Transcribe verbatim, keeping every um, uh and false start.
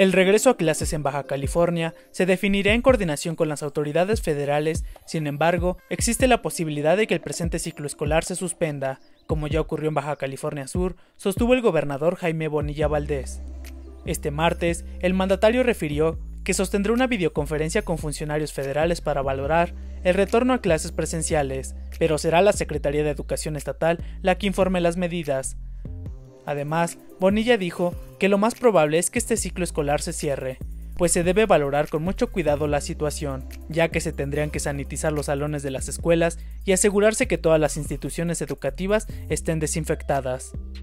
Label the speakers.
Speaker 1: El regreso a clases en Baja California se definirá en coordinación con las autoridades federales. Sin embargo, existe la posibilidad de que el presente ciclo escolar se suspenda, como ya ocurrió en Baja California Sur, sostuvo el gobernador Jaime Bonilla Valdés. Este martes, el mandatario refirió que sostendrá una videoconferencia con funcionarios federales para valorar el retorno a clases presenciales, pero será la Secretaría de Educación Estatal la que informe las medidas. Además, Bonilla dijo que lo más probable es que este ciclo escolar se cierre, pues se debe valorar con mucho cuidado la situación, ya que se tendrían que sanitizar los salones de las escuelas y asegurarse que todas las instituciones educativas estén desinfectadas.